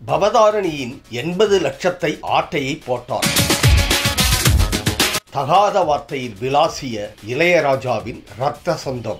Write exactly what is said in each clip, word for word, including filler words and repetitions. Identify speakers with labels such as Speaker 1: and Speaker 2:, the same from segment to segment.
Speaker 1: பவதாரணியின் எண்பது லட்சத்தை ஆட்டையை போட்டார். தகாத வார்த்தையில் விளாசிய இளையராஜாவின் இரத்த சொந்தம்.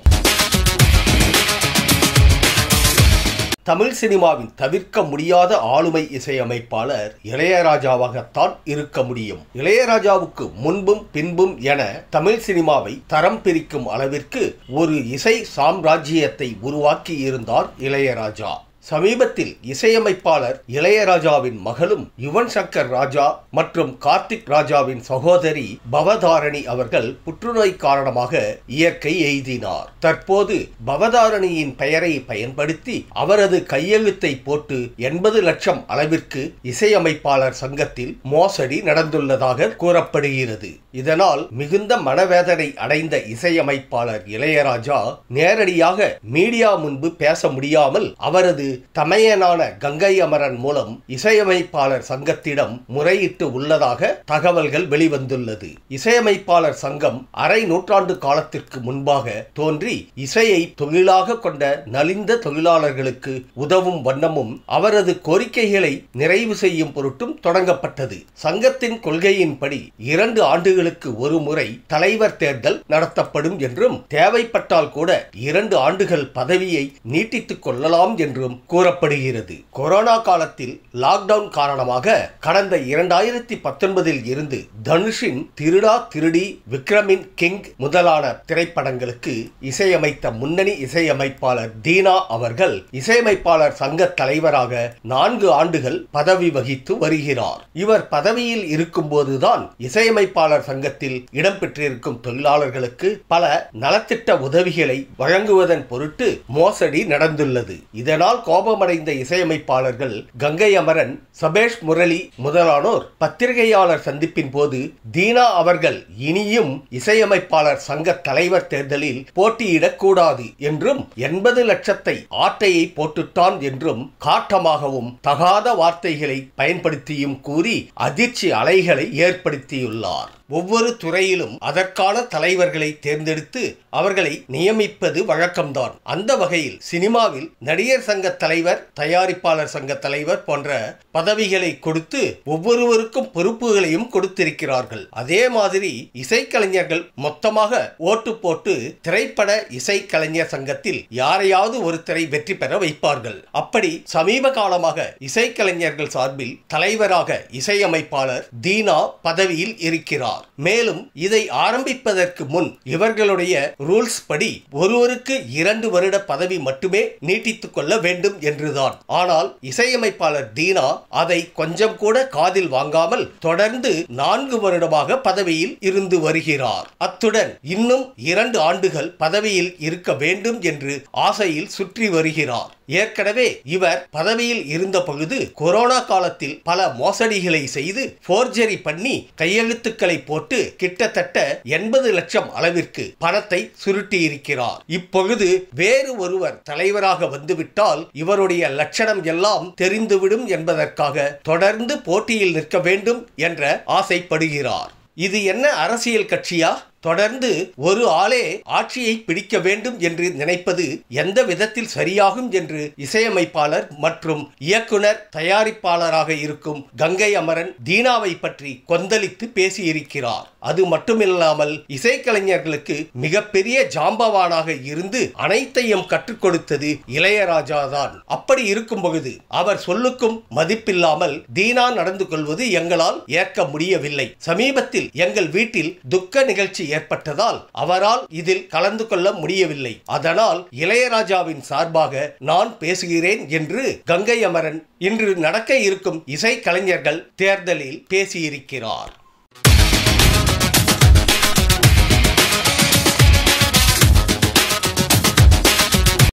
Speaker 1: தமிழ் சினிமாவின் தவிர்க்க முடியாத ஆளுமை இசையமைப்பாளர் இளையராஜாவாகத்தான் இருக்க முடியும். இளையராஜாவுக்கு முன்பும் பின்பும் என தமிழ் சினிமாவை தரம் பிரிக்கும் அளவிற்கு ஒரு இசை சாம்ராஜ்யத்தை உருவாக்கி இருந்தார் இளையராஜா. சமீபத்தில் இசையமைப்பாளர் இளையராஜாவின் மகளும் யுவன் சங்கர் ராஜா மற்றும் கார்த்திக் ராஜாவின் சகோதரி பவதாரணி அவர்கள் புற்றுநோய் காரணமாக இயற்கை எய்தினார். தற்போது பவதாரணியின் பெயரை பயன்படுத்தி அவரது கையெழுத்தை போட்டு எண்பது லட்சம் அளவிற்கு இசையமைப்பாளர் சங்கத்தில் மோசடி நடந்துள்ளதாக கூறப்படுகிறது. இதனால் மிகுந்த மனவேதனை அடைந்த இசையமைப்பாளர் இளையராஜா நேரடியாக மீடியா முன்பு பேச முடியாமல் அவரது தமையனான கங்கை அமரன் மூலம் இசையமைப்பாளர் சங்கத்திடம் முறையிட்டு உள்ளதாக தகவல்கள் வெளிவந்துள்ளது. இசையமைப்பாளர் சங்கம் அரை நூற்றாண்டு காலத்திற்கு முன்பாக தோன்றி இசையை தொழிலாக கொண்ட நலிந்த தொழிலாளர்களுக்கு உதவும் வண்ணமும் அவரது கோரிக்கைகளை நிறைவு செய்யும் பொருட்டும் தொடங்கப்பட்டது. சங்கத்தின் கொள்கையின்படி இரண்டு ஆண்டுகளுக்கு ஒரு முறை தலைவர் தேர்தல் நடத்தப்படும் என்றும் தேவைப்பட்டால் கூட இரண்டு ஆண்டுகள் பதவியை நீட்டித்துக் கொள்ளலாம் என்றும் கூறப்படுகிறது. கொரோனா காலத்தில் லாக்டவுன் காரணமாக கடந்த இரண்டாயிரத்தி பத்தொன்பதில் இருந்து தனுஷின் திருடா திருடி, விக்ரமின் கிங் முதலான திரைப்படங்களுக்கு இசையமைத்த முன்னணி இசையமைப்பாளர் தீனா அவர்கள் இசையமைப்பாளர் சங்க தலைவராக நான்கு ஆண்டுகள் பதவி வகித்து வருகிறார். இவர் பதவியில் இருக்கும் போதுதான் இசையமைப்பாளர் சங்கத்தில் இடம்பெற்றிருக்கும் தொழிலாளர்களுக்கு பல நலத்திட்ட உதவிகளை வழங்குவதன் பொருட்டு மோசடி நடந்துள்ளது. இதனால் கோபமடைந்த இசையமைப்பாளர்கள் கங்கை அமரன், சபேஷ் முரளி முதலானோர் பத்திரிகையாளர் சந்திப்பின் போது தீனா அவர்கள் இனியும் இசையமைப்பாளர் சங்க தலைவர் தேர்தலில் போட்டியிடக் கூடாது என்றும் எண்பது லட்சத்தை ஆட்டையை போட்டுட்டான் என்றும் காட்டமாகவும் தகாத வார்த்தைகளை பயன்படுத்தியும் கூறி அதிர்ச்சி அலைகளை ஏற்படுத்தியுள்ளார். ஒவ்வொரு துறையிலும் அதற்கான தலைவர்களை தேர்ந்தெடுத்து அவர்களை நியமிப்பது வழக்கம்தான். அந்த வகையில் சினிமாவில் நடிகர் சங்க தலைவர், தயாரிப்பாளர் சங்க தலைவர் போன்ற பதவிகளை கொடுத்து ஒவ்வொருவருக்கும் பொறுப்புகளையும் கொடுத்திருக்கிறார்கள். அதே மாதிரி இசைக்கலைஞர்கள் மொத்தமாக ஓட்டு போட்டு திரைப்பட இசைக்கலைஞர் சங்கத்தில் யாரையாவது ஒருத்தரை வெற்றி பெற வைப்பார்கள். அப்படி சமீப காலமாக இசைக்கலைஞர்கள் சார்பில் தலைவராக இசையமைப்பாளர் தீனா பதவியில் இருக்கிறார். மேலும் இதை ஆரம்பிப்பதற்கு முன் இவர்களுடைய ரூல்ஸ் படி ஒருவருக்கு இரண்டு வருட பதவி மட்டுமே நீட்டித்துக் கொள்ள வேண்டும் என்றுதான். ஆனால் இசையமைப்பாளர் தீனா அதை கொஞ்சம் கூட காதில் வாங்காமல் தொடர்ந்து நான்கு வருடமாக பதவியில் இருந்து வருகிறார். அத்துடன் இன்னும் இரண்டு ஆண்டுகள் பதவியில் இருக்க வேண்டும் என்று ஆசையில் சுற்றி வருகிறார். ஏற்கனவே இவர் பதவியில் இருந்த பொழுது கொரோனா காலத்தில் பல மோசடிகளை செய்து போர்ஜரி பண்ணி கையெழுத்துக்களை போட்டு கிட்டத்தட்ட எண்பது லட்சம் அளவிற்கு பணத்தை சுருட்டி இருக்கிறார். இப்பொழுது வேறு ஒருவர் தலைவராக வந்துவிட்டால் இவருடைய லட்சணம் எல்லாம் தெரிந்துவிடும் என்பதற்காக தொடர்ந்து போட்டியில் நிற்க வேண்டும் என்ற ஆசைப்படுகிறார். இது என்ன அரசியல் கட்சியா? தொடர்ந்து ஒரு ஆளே ஆட்சியை பிடிக்க வேண்டும் என்று நினைப்பது எந்த விதத்தில் சரியாகும் என்று இசையமைப்பாளர் மற்றும் இயக்குனர், தயாரிப்பாளராக இருக்கும் கங்கை அமரன் தீனாவை பற்றி கொந்தளித்து பேசியிருக்கிறார். அது மட்டுமில்லாமல் இசைக்கலைஞர்களுக்கு மிகப்பெரிய ஜாம்பவானாக இருந்து அனைத்தையும் கற்றுக் கொடுத்தது இளையராஜா தான். அப்படி இருக்கும் பொழுது அவர் சொல்லுக்கும் மதிப்பில்லாமல் தீனா நடந்து கொள்வது எங்களால் ஏற்க முடியவில்லை. சமீபத்தில் எங்கள் வீட்டில் துக்க நிகழ்ச்சி ஏற்பட்டதால் அவரால் இதில் கலந்து கொள்ள முடியவில்லை. அதனால் இளையராஜாவின் சார்பாக நான் பேசுகிறேன் என்று கங்கை அமரன் இன்று நடக்க இருக்கும் இசை கலைஞர்கள் தேர்தலில் பேசியிருக்கிறார்.